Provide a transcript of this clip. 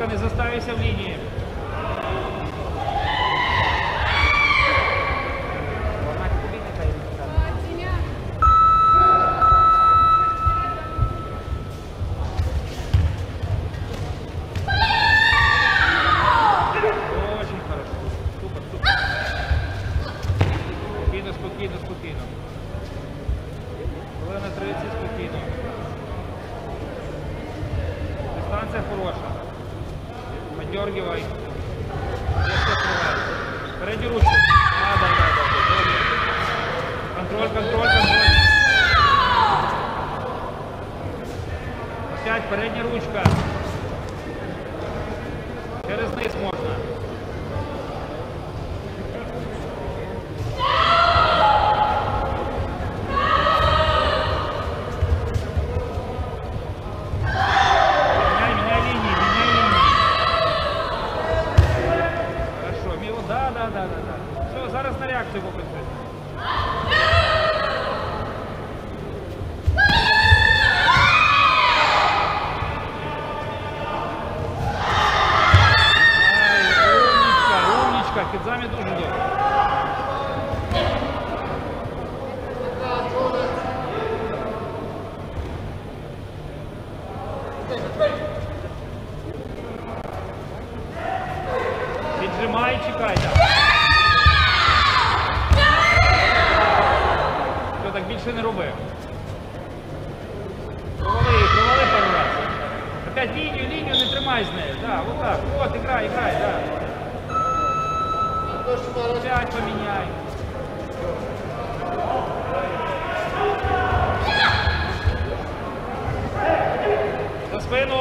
ласка, не заставайся в лінії. Очень хорошо. Супер, супер. Спокійно, спокійно, спокійно. Хвилина 30, спокійно. Дистанция хорошая. Подергивай. Переднюю ручку. Да. Контроль, контроль, контроль. Опять передняя ручка. Через низ можно. Да. Все, зараз на реакцію попрацюємо. Умничка, Кідзамі дуже добре. Піджимай і чекай. Так більше не роби. Провали пару раз. Опять лінію не тримай з нею. Да, вот так. Вот, играй, да. Опять поміняй. За спину.